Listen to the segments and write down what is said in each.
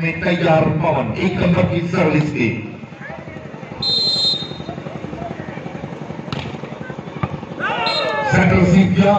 में तैयार पवन, एक नंबर की सर्विस की सेंटर सीख किया,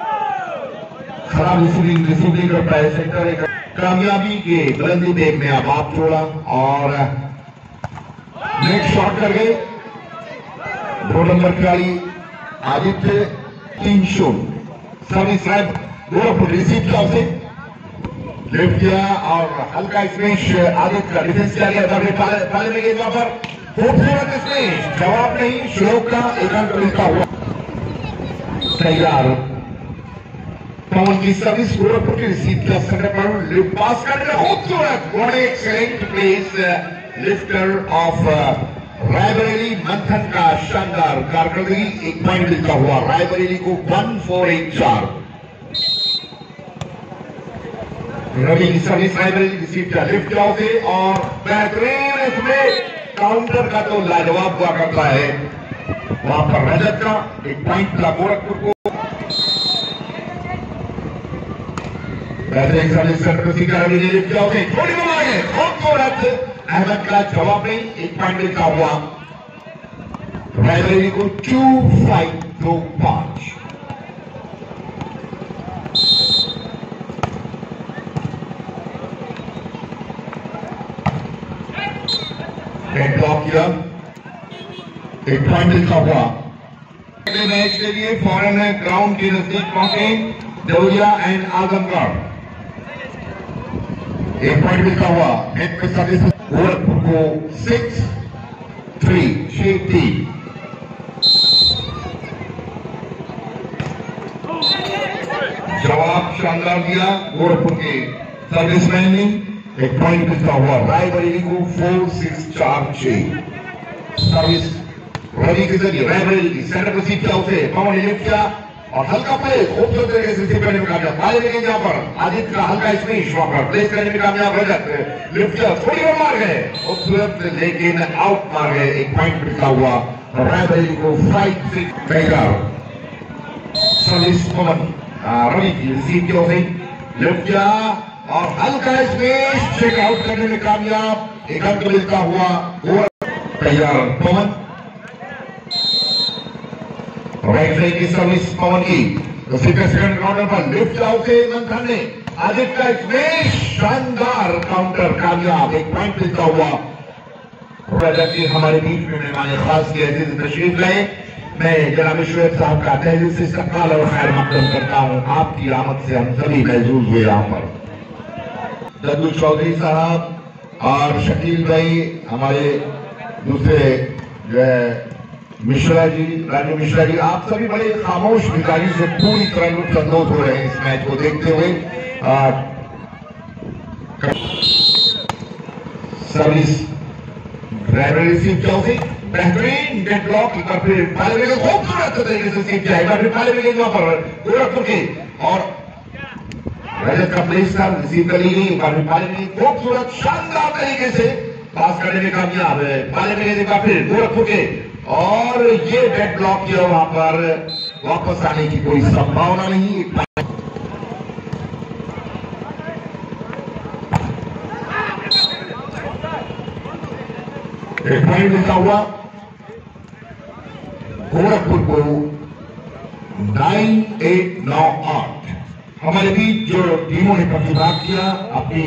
खराब रिसीविंग करता है सेंटर। एक कामयाबी के बुलंदी देखने अब आप छोड़ा और नेट शॉट कर गए 2 नंबर खिलाड़ी आदित्य। 3-0 सर्विस रैप गोरखपुर रिसीव किया, उसे लिफ्ट किया और हल्का स्मैश आदित्य का डिफेंस किया गया। पाले में गेंद पर खूबसूरत स्मैश, जवाब नहीं, श्लोक का एक अंक मिलता हुआ तैयार। पवन की सर्विस गोरखपुर की रिसीव किया, सेंटर पर लिफ्ट पास करने खूबसूरत, what excellent place lifter of Raebareli Manthan का शानदार कारकर्दगी। एक पॉइंट मिलता हुआ रायबरेली को 1-4-1-4। रवि की सर्विस रायबरेली रिसीव किया, लिफ्ट किया उसे और बेहतरीन इसमें काउंटर का तो लाजवाब हुआ करता है वहां पर रजत का। एक पॉइंट मिला गोरखपुर को। बेहतरीन सर्विस रवि ने लिफ्ट किया उसे, थोड़ी मांगे खूबसूरत, अहमद का जवाब नहीं, एक पॉइंट मिलता हुआ रायबरेली को 2-5-2-5। नेट ब्लॉक किया, एक पॉइंट मिलता हुआ। अगले मैच के लिए फॉरन ग्राउंड के नजदीक पहुंचे देवरिया एंड आजमगढ़। एक पॉइंट मिलता हुआ नेट पे सर्विस गोरखपुर को 6-3 जवाब शानदार दिया गोरखपुर के सर्विसमैन ने। एक पॉइंट मिलता हुआ रायबरेली को 4-6-4-6। सर्विस रवि के जरिए रायबरेली की सेंटर पर सीख किया उसे, पवन ने लिफ्ट किया और हल्का प्ले खूबसूरत तरीके से करने में कामयाब। पाले में यहाँ पर आदित्य का हल्का स्मैश वहां पर प्लेस करने में कामयाब। रजत लिफ्ट किया, थोड़ी और मार गए खूबसूरत, लेकिन आउट मार गए। एक पॉइंट मिलता हुआ रायबरेली को 5-6 तैयार। सर्विस पवन रवि की रिसीव किया उसे, लिफ्ट किया और हल्का स्मैश चेक आउट करने में कामयाब। एक अंक मिलता हुआ तैयार पवन। राइट साइड की सर्विस पवन की, तो सेकंड काउंटर पर लिफ्ट आउट से मंथन ने आदित्य का स्मैश, शानदार काउंटर कामयाब। एक पॉइंट मिलता हुआ रजत की। हमारे बीच में मेहमान खास की हैसियत से तशरीफ लाए, मैं जनाब शुएब साहब का तहे दिल से इस्तकबाल और खैर मकदम करता हूँ। आपकी आमद से हम सभी महसूस हुए यहाँ पर। जद्दू चौधरी साहब और शकील भाई, हमारे दूसरे जो है मिश्रा जी, राजू मिश्रा जी, आप सभी बड़े खामोश मिजाजी से पूरी तरह लुत्फानंदोज हो रहे हैं इस मैच को देखते हुए। सर्विस ड्राइवर रिसीव किया उसे, बेहतरीन डेड ब्लॉक एक बार फिर पाले में खूबसूरत तरीके से सीख किया। एक बार फिर पाले में वहां पर गोरखपुर के और रजत का प्लेस था, रिसीव कर ली गई। एक बार फिर पाले में खूबसूरत शानदार तरीके से पास करने में कामयाब है। पाले में एक बार फिर गोरखपुर के और ये डेड ब्लॉक किया, वहां पर वापस आने की कोई संभावना नहीं। एक पॉइंट मिलता हुआ गोरखपुर को 9-8-9-8। हमारे बीच जो टीमों ने प्रतिभाग किया, अपनी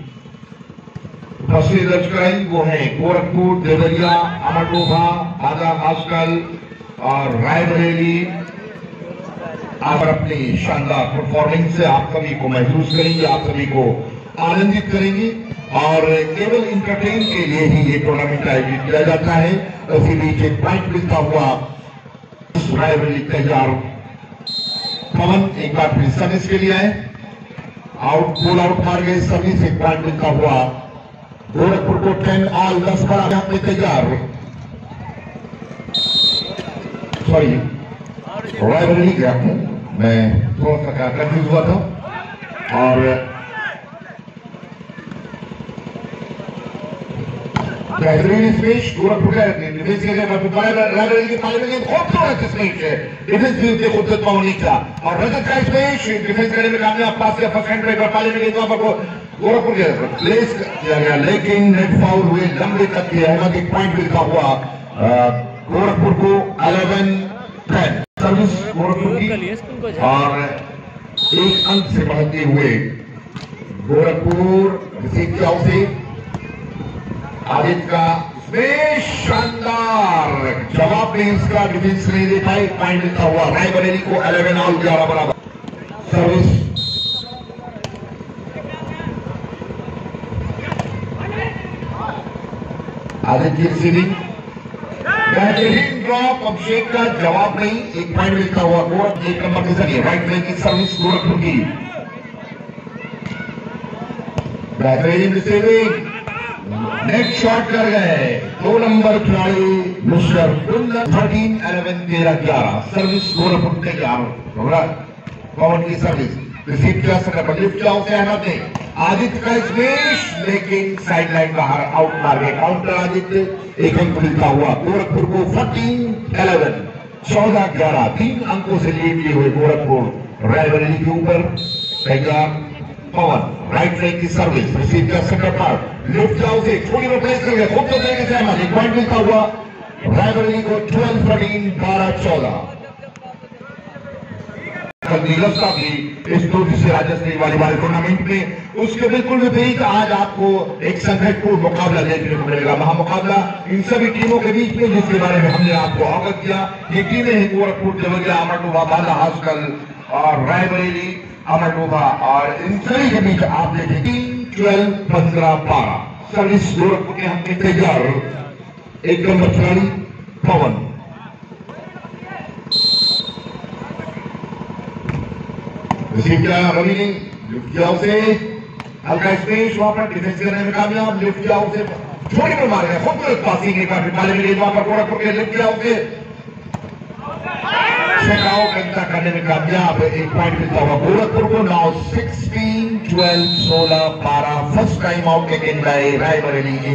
तस्वीर दर्ज कराई, वो है गोरखपुर, देवरिया, अमरडोभा, आदा आजकल और रायबरेली। आप अपनी शानदार परफॉर्मेंस से आप सभी को महसूस करेंगे, आप सभी को आनंदित करेंगे और केवल इंटरटेन के लिए ही ये टूर्नामेंट आयोजित किया जाता है। उसी बीच एक पॉइंट मिलता हुआ रायबरेली तैयार। पवन एक बार फिर सर्विस के लिए आए, आउट बोल आउट मार गए सर्विस। एक पॉइंट मिलता हुआ गोरखपुर को 10 पर यहाँ पे तैयार। सॉरी रायबरेली गया हूं मैं, थोड़ा सा कंफ्यूज हुआ था। और बेहतरीन स्मैश गोरखपुर का डिफेंस के रायबरेली के पाले में खूबसूरत स्मैश है, डिफेंस भी उतने खूबसूरत पवन नहीं था। और रजत का स्मैश डिफेंस करने में कामयाब, पास किया फर्स्ट हैंड पर पाले में वहां पर गोरखपुर के प्लेस किया गया, लेकिन नेट फाउल हुए, लंबे तक किया होगा कि पॉइंट मिलता हुआ गोरखपुर को 11-10 सर्विस गोरखपुर की, और एक अंक से बढ़ते हुए गोरखपुर रिसीव किया उसे आदित्य का शानदार जवाब में इसका डिफेंस नहीं दे पाए, पॉइंट मिलता हुआ रायबरेली को 11 ऑल 11 बराबर। सर्विस आदित्य रिसीविंग, बेहतरीन ड्रॉप, अभिषेक का जवाब नहीं, एक पॉइंट मिलता हुआ गोरखपुर, एक नंबर के जरिए राइट लेग की सर्विस गोरखपुर की, बेहतरीन रिसीविंग, नेट शॉट कर गए 2 नंबर खिलाड़ी मिस्टर 13-11 सर्विस गोरखपुर तैयार, पवन की सर्विस रिसीव किया, पर लिफ्ट किया उसे अहमद ने, आदित्य का स्मैश, लेकिन साइडलाइन बाहर आउट मार गए, काउंटर आदित्य, एक अंक मिलता हुआ गोरखपुर को 14-11 14-11 3 अंकों से लीड लिए हुए गोरखपुर रायबरेली के ऊपर तैयार। पवन राइट साइड की सर्विस रिसीव किया, सेंटर पर लिफ्ट किया उसे, छोटी में प्लेस कर गया, खूब तो तरीके से अहमद, एक पॉइंट मिलता हुआ रायबरेली को 12-13 12-14। नीरवता भी इस 2 दिवसीय राज्य स्तरीय वॉलीबॉल टूर्नामेंट में, उसके बिल्कुल विपरीत आज आपको एक संघर्षपूर्ण मुकाबला देखने को मिलेगा, महामुकाबला इन सभी टीमों के बीच में, जिसके बारे में हमने आपको अवगत किया। ये टीमें हैं गोरखपुर, देवरिया, अमरडोबा, बांदा हास्कल और रायबरेली, अमरडोबा, और इन सभी के बीच आप देखें 13-12 सर्विस गोरखपुर के हमने तैयार, एक नंबर खिलाड़ी पवन रिसीव किया, रवि ने लिफ्ट किया उसे, हल्का स्पेस वहां पर डिफेंस करने में कामयाब, लिफ्ट किया उसे, छोटी में मार गया, खूबसूरत पासिंग एक बार पाले में वहां पर गोरखपुर के, लिफ्ट किया उसे, चेकआउट करने में कामयाब, एक पॉइंट मिलता हुआ गोरखपुर को। Now 16-12 16-12 first time out taken by Raebareli.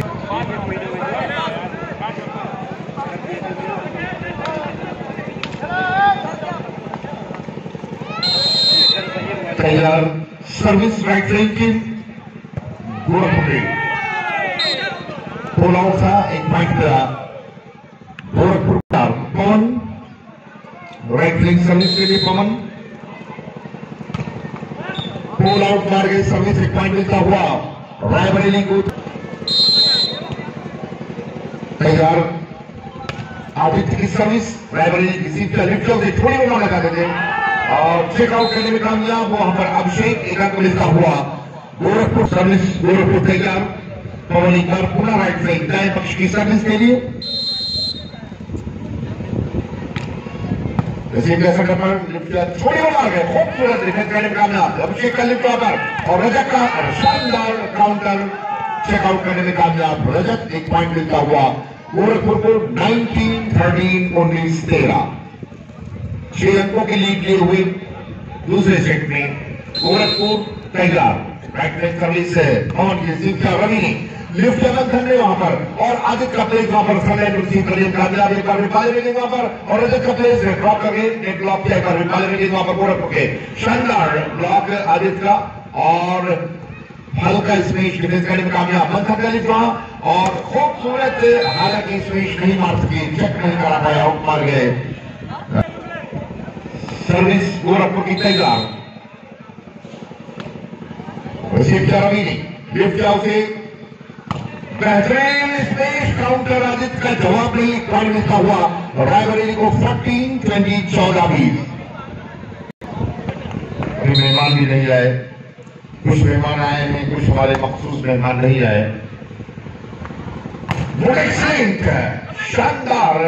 तैयार सर्विस राइट लाइन की गोरखपुर, पुल आउट था, एक पॉइंट गोरखपुर का। पवन राइट लाइन सर्विस के लिए, पवन पुल आउट मार गए, सर्विस, एक पॉइंट मिलता हुआ रायबरेली को। तैयार आदित्य की सर्विस, रायबरेली की सीट का लिफ्ट से थोड़ी में लगा देते और चेकआउट करने में कामयाब, वहां पर अभिषेक एक अंक मिलता हुआ गोरखपुर। सर्विस गोरखपुर तैयार, पवन एक बार पुनः राइट साइड दाएं पक्ष की सर्विस के लिए, छोटी में मार गए, खूबसूरत डिफेंस करने में कामयाब, अभिषेक का लिफ्ट पर और रजत का शानदार काउंटर, चेकआउट करने में कामयाब रजत, एक पॉइंट मिलता हुआ गोरखपुर को। 19-13 19-13 6 अंकों की लीड लिए हुए दूसरे सेट में गोरखपुर तैयार, राइट लेग सर्विस है पवन की, रिसीव किया रवि ने, लिफ्ट किया धन्य वहां पर, और आदित्य का प्लेस वहां पर सनलाइन रिसीव करिए कामयाब, एक बार विपाले में वहां पर, और रजत का प्लेस है ड्रॉप करके नेट ब्लॉक किया, एक बार विपाले में वहां पर गोरखपुर के, शानदार ब्लॉक आदित्य का, और हल्का स्मैश डिफेंस करने में कामयाब, मंथन का लिफ्ट वहां, और खूबसूरत, हालांकि स्मैश नहीं मार सके, चेक नहीं करा पाया, आउट मार गए। सर्विस गोरखपुर की तैयार, रिसीव किया रवि ने, लिफ्ट किया उसे, बेहतरीन स्पेस काउंटर, आदित्य का जवाब नहीं, पॉइंट मिलता हुआ रायबरेली को 14-20 14-20। अभी मेहमान भी नहीं आए, कुछ मेहमान आए हैं, कुछ हमारे मखसूस मेहमान नहीं आए। शानदार,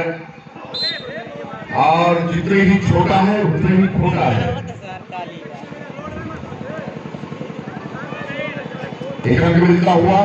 और जितने ही छोटा है उतने ही खोटा है। एक अंक मिलता हुआ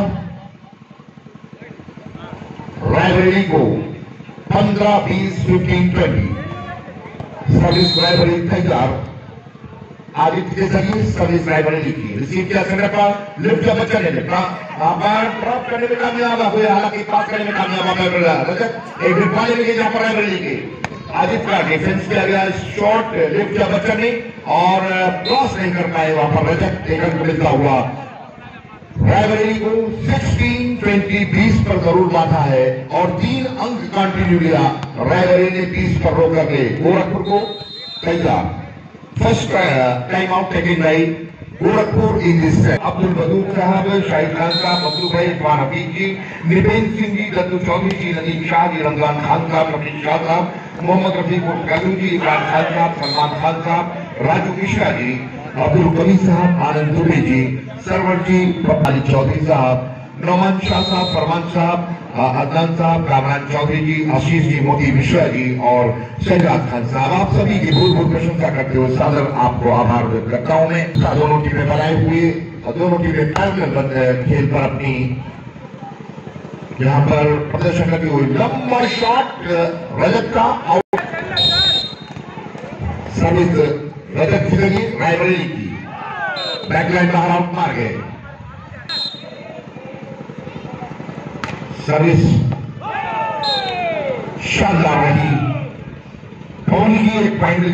रायबरेली को 15-20 15-20 सर्विस रायबरेली तैयार, आदित्य के जरिए सर्विस रायबरेली की, रिसीव किया सेंटर पर, लिफ्ट किया बच्चा ने, ड्रॉप करने में कामयाब हुए, हालांकि पास करने में कामयाब रजत, एक रिपाले में जहां पर रायबरेली के आदित्य का डिफेंस किया गया, शॉट लिफ्ट किया बच्चा ने और क्रॉस नहीं कर पाए वहां पर रजत, एक अंक मिलता हुआ रायबरेली को 16-20 पर जरूर बांधा है और 3 अंक कंटिन्यू लिया। रायबरेली ने 20 पर रोक करके गोरखपुर को तैयार। First time out taken by Gorakhpur in this set. Abdul Badur साहब, शाहिद खान साहब, मकलूब भाई, इरफान हफीज जी, निपेंद्र सिंह जी, दत्तू चौधरी जी, नदीम शाह जी, रमजान खान साहब, नफीस शाह साहब, मोहम्मद रफीक गैलू जी, इमरान खान साहब, सलमान खान साहब, राजू मिश्रा जी, अब्दुल कबीर साहब, आनंद दुबे जी, सरवर जी, अली चौधरी साहब, नौमान शाह साहब, फरमान साहब, अदनान साहब, कामरान चौधरी जी, आशीष जी, मोदी मिश्रा जी और शहजाद खान साहब, आप सभी की बहुत बहुत प्रशंसा करते हुए सादर आपको आभार व्यक्त करता हूं मैं। दोनों टीमें बनाए हुए, दोनों टीमें पैरेलल खेल पर अपनी यहां पर प्रदर्शन करती हुई। लंबा शॉट रजत का आउट, सर्विस रजत फिरगी रायबरेली की, बैकलाइन बाहर आउट मार गए। सर्विस शानदार रही, पवन की एक पॉइंट,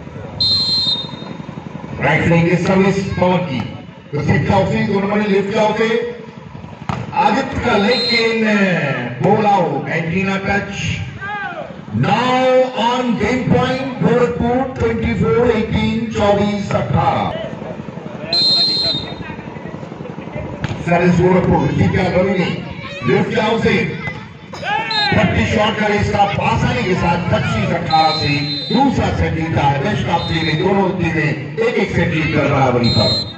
राइट साइड की सर्विस पवन की, तो सीधा उसी दोनों ने लिफ्ट किया उसे आदित्य का, लेकिन ball out, antenna touch. Now on game point Gorakhpur 24-18, 24-18। Service Gorakhpur जीता रवि लिफ्ट किया उसे, 30 शॉट का इसका आसानी के साथ 25-18 से दूसरा सेट जीता है। बेस्ट ऑफ टीमें, दोनों टीमें एक एक सेट जीत कर बराबरी पर।